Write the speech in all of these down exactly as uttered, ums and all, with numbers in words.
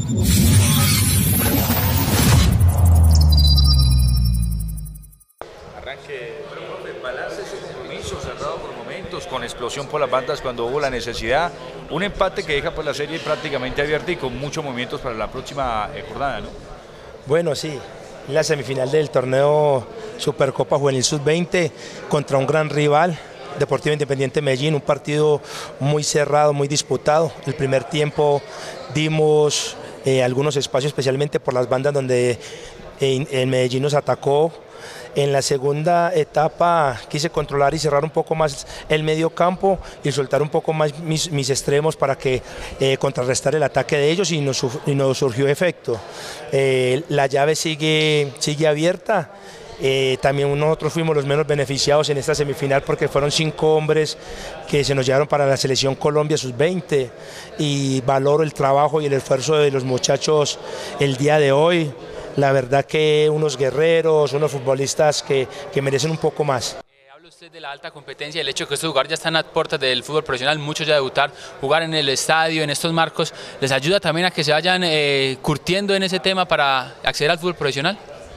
Arranque, profe, balance ese compromiso cerrado por momentos, con explosión por las bandas cuando hubo la necesidad, un empate que deja pues la serie prácticamente abierta y con muchos movimientos para la próxima eh, jornada, ¿no? Bueno, sí, la semifinal del torneo Supercopa Juvenil sub veinte contra un gran rival, Deportivo Independiente Medellín, un partido muy cerrado, muy disputado. El primer tiempo dimos eh, algunos espacios, especialmente por las bandas donde eh, el Medellín nos atacó. En la segunda etapa quise controlar y cerrar un poco más el medio campo y soltar un poco más mis, mis extremos para que eh, contrarrestar el ataque de ellos y nos, y nos surgió efecto. Eh, la llave sigue, sigue abierta. Eh, también nosotros fuimos los menos beneficiados en esta semifinal porque fueron cinco hombres que se nos llevaron para la selección Colombia sub veinte y valoro el trabajo y el esfuerzo de los muchachos el día de hoy. La verdad que unos guerreros, unos futbolistas que, que merecen un poco más. Eh, habla usted de la alta competencia, el hecho de que estos jugadores ya están a puertas del fútbol profesional, muchos ya debutar, jugar en el estadio, en estos marcos, ¿les ayuda también a que se vayan eh, curtiendo en ese tema para acceder al fútbol profesional?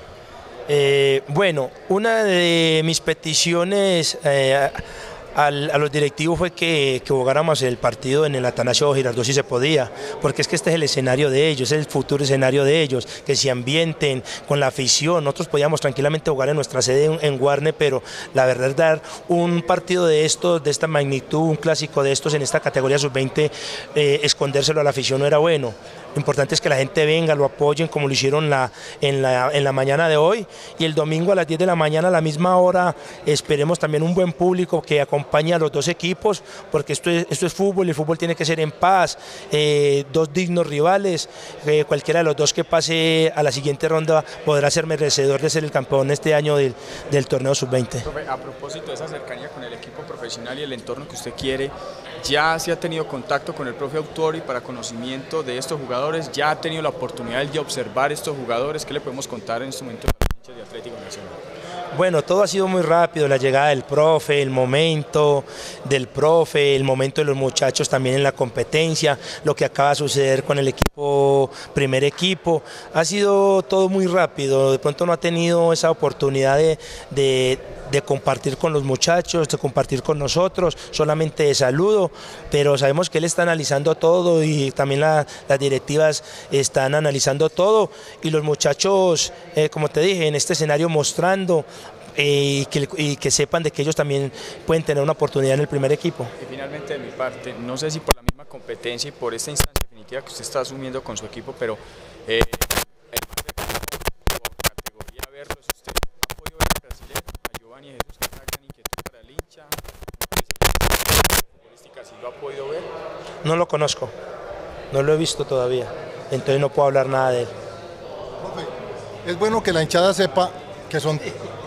Eh, bueno, una de mis peticiones eh, Al, a los directivos fue que, que jugáramos el partido en el Atanasio Girardot si se podía, porque es que este es el escenario de ellos, es el futuro escenario de ellos, que se ambienten con la afición. Nosotros podíamos tranquilamente jugar en nuestra sede en, en Guarne, pero la verdad es dar un partido de estos, de esta magnitud, un clásico de estos en esta categoría sub veinte, eh, escondérselo a la afición no era bueno. Lo importante es que la gente venga, lo apoyen como lo hicieron la, en, la, en la mañana de hoy, y el domingo a las diez de la mañana a la misma hora esperemos también un buen público que acompañe a los dos equipos, porque esto es, esto es fútbol y el fútbol tiene que ser en paz, eh, dos dignos rivales, eh, cualquiera de los dos que pase a la siguiente ronda podrá ser merecedor de ser el campeón este año del, del torneo sub veinte. Profe, a propósito de esa cercanía con el equipo profesional y el entorno que usted quiere, ¿ya se ha tenido contacto con el profe Autori para conocimiento de estos jugadores? ¿Ya ha tenido la oportunidad de observar estos jugadores? ¿Qué le podemos contar en este momento a los hinchas de Atlético Nacional? Bueno, todo ha sido muy rápido, la llegada del profe, el momento del profe, el momento de los muchachos también en la competencia, lo que acaba de suceder con el equipo, primer equipo, ha sido todo muy rápido, de pronto no ha tenido esa oportunidad de, de, de compartir con los muchachos, de compartir con nosotros, solamente de saludo, pero sabemos que él está analizando todo y también la, las directivas están analizando todo y los muchachos, eh, como te dije, en este escenario mostrando Eh, y, que, y que sepan de que ellos también pueden tener una oportunidad en el primer equipo. Y finalmente de mi parte, no sé si por la misma competencia y por esta instancia definitiva que usted está asumiendo con su equipo, pero eh, categoría verlos, usted ha podido ver al brasileño, a Giovanni Jesús, que es una gran inquietud para el hincha, futbolística, ¿sí lo ha podido ver? No lo conozco, no lo he visto todavía, entonces no puedo hablar nada de él. Profe, es bueno que la hinchada sepa que son...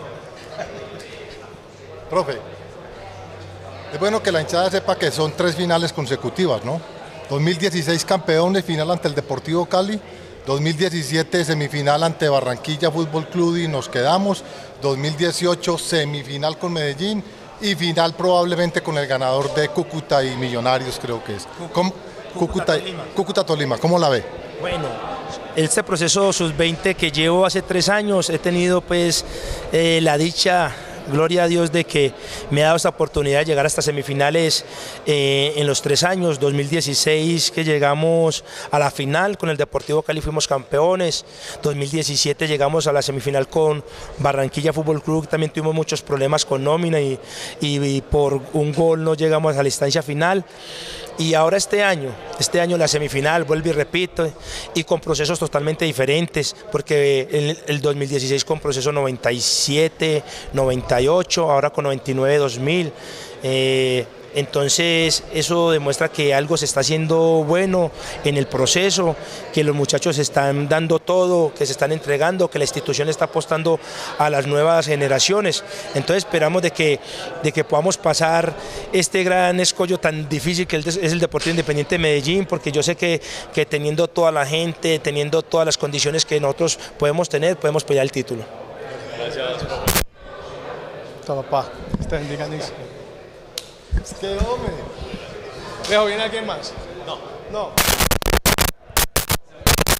Profe, es bueno que la hinchada sepa que son tres finales consecutivas, ¿no? dos mil dieciséis campeones, final ante el Deportivo Cali, dos mil diecisiete semifinal ante Barranquilla Fútbol Club y nos quedamos, dos mil dieciocho semifinal con Medellín y final probablemente con el ganador de Cúcuta y Millonarios, creo que es. ¿Cómo? Cúcuta, Cúcuta Tolima, ¿cómo la ve? Bueno, este proceso sub veinte que llevo hace tres años, he tenido pues eh, la dicha... Gloria a Dios de que me ha dado esta oportunidad de llegar hasta semifinales eh, en los tres años, dos mil dieciséis que llegamos a la final con el Deportivo Cali, fuimos campeones, dos mil diecisiete llegamos a la semifinal con Barranquilla Fútbol Club, también tuvimos muchos problemas con nómina y, y, y por un gol no llegamos a la instancia final. Y ahora este año, este año la semifinal, vuelvo y repito, y con procesos totalmente diferentes, porque en el dos mil dieciséis con proceso noventa y siete, noventa y ocho, ahora con noventa y nueve, dos mil. Eh, entonces eso demuestra que algo se está haciendo bueno en el proceso, que los muchachos están dando todo, que se están entregando, que la institución está apostando a las nuevas generaciones. Entonces esperamos de que, de que podamos pasar este gran escollo tan difícil que es el Deportivo Independiente de Medellín, porque yo sé que, que teniendo toda la gente, teniendo todas las condiciones que nosotros podemos tener, podemos pelear el título. Gracias. Papá, está indicadísimo. Es que hombre. ¿Dejo bien a alguien más? No. No.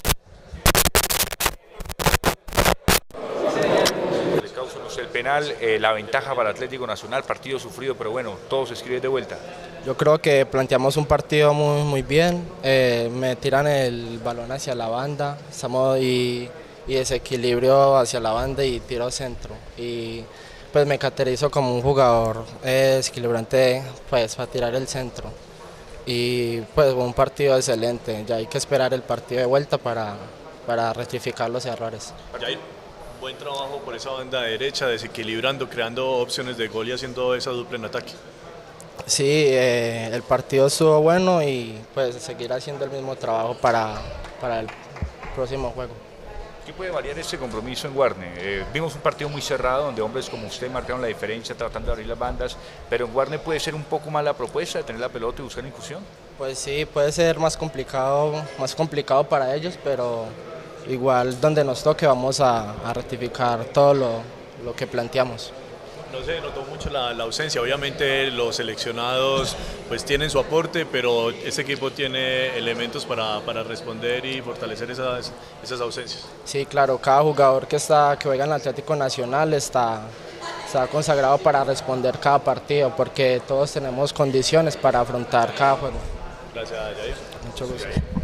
Carlos, el penal, eh, la ventaja para Atlético Nacional, partido sufrido, pero bueno, todo se escribe de vuelta. Yo creo que planteamos un partido muy, muy bien, eh, me tiran el balón hacia la banda, estamos y, y desequilibrio hacia la banda y tiro centro. Y pues me caracterizo como un jugador eh, desequilibrante pues, para tirar el centro. Y pues un partido excelente, ya hay que esperar el partido de vuelta para, para rectificar los errores. Jair, buen trabajo por esa banda derecha, desequilibrando, creando opciones de gol y haciendo esa dupla en ataque. Sí, eh, el partido estuvo bueno y pues seguir haciendo el mismo trabajo para, para el próximo juego. ¿Qué puede variar este compromiso en Guarne? Eh, vimos un partido muy cerrado donde hombres como usted marcaron la diferencia tratando de abrir las bandas, pero en Guarne puede ser un poco más la propuesta de tener la pelota y buscar inclusión. Pues sí, puede ser más complicado, más complicado para ellos, pero igual donde nos toque vamos a, a rectificar todo lo, lo que planteamos. No se notó mucho la, la ausencia, obviamente los seleccionados pues tienen su aporte, pero este equipo tiene elementos para, para responder y fortalecer esas, esas ausencias. Sí, claro, cada jugador que, está, que juega en el Atlético Nacional está, está consagrado para responder cada partido, porque todos tenemos condiciones para afrontar cada juego. Gracias, Jair. Mucho gusto.